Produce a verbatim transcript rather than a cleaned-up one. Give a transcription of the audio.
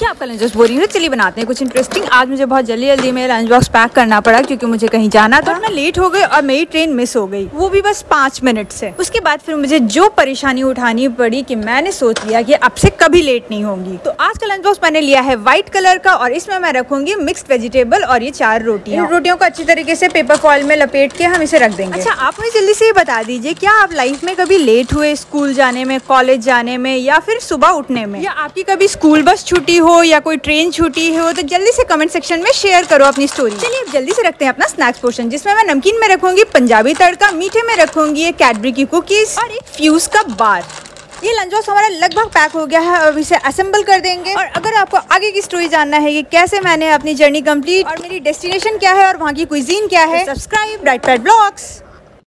देखिए आपका lunch box boring है, चलिए बनाते हैं कुछ इंटरेस्टिंग। आज मुझे बहुत जल्दी जल्दी मेरा लंच बॉक्स पैक करना पड़ा क्योंकि मुझे कहीं जाना था। मैं लेट हो गई और मेरी ट्रेन मिस हो गई, वो भी बस पाँच मिनट से। उसके बाद फिर मुझे जो परेशानी उठानी पड़ी कि मैंने सोच लिया कि अब से कभी लेट नहीं होंगी। तो आज का लंच बॉक्स मैंने लिया है व्हाइट कलर का और इसमें मैं रखूंगी मिक्स्ड वेजिटेबल और ये चार रोटियां। रोटियों को अच्छी तरीके से पेपर फॉइल में लपेट के हम इसे रख देंगे। अच्छा, आप मुझे जल्दी से ये बता दीजिए, क्या आप लाइफ में कभी लेट हुए स्कूल जाने में, कॉलेज जाने में या फिर सुबह उठने में, या आपकी कभी स्कूल बस छूटी हो या कोई ट्रेन छूटी हो? तो जल्दी से कमेंट सेक्शन में शेयर करो अपनी स्टोरी। चलिए अब जल्दी से रखते हैं अपना स्नैक्स पोर्शन, जिसमें मैं नमकीन में रखूंगी पंजाबी तड़का, मीठे में रखूंगी कैडबरी की कुकीज और एक फ्यूज का बार। ये लंच बॉक्स हमारा लगभग पैक हो गया है, अब इसे असेंबल कर देंगे। और अगर आपको आगे की स्टोरी जानना है कि कैसे मैंने अपनी जर्नी कंप्लीट और मेरी डेस्टिनेशन क्या है और वहाँ की क्विजीन क्या है, सब्सक्राइब राइट पैड ब्लॉग्स।